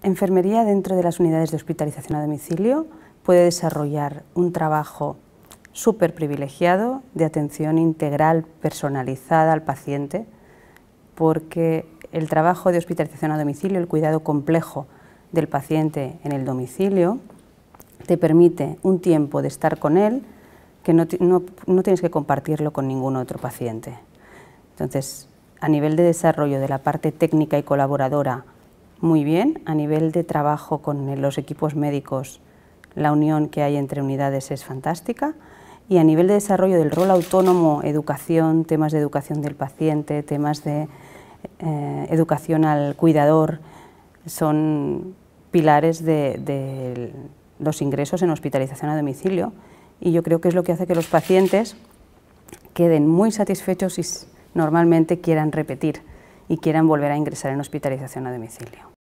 Enfermería dentro de las unidades de hospitalización a domicilio puede desarrollar un trabajo súper privilegiado de atención integral personalizada al paciente, porque el trabajo de hospitalización a domicilio, el cuidado complejo del paciente en el domicilio, te permite un tiempo de estar con él que no tienes que compartirlo con ningún otro paciente. Entonces, a nivel de desarrollo de la parte técnica y colaboradora, muy bien. A nivel de trabajo con los equipos médicos, la unión que hay entre unidades es fantástica. Y a nivel de desarrollo del rol autónomo, educación, temas de educación del paciente, temas de educación al cuidador, son pilares de los ingresos en hospitalización a domicilio. Y yo creo que es lo que hace que los pacientes queden muy satisfechos y normalmente quieran repetir y quieran volver a ingresar en hospitalización a domicilio.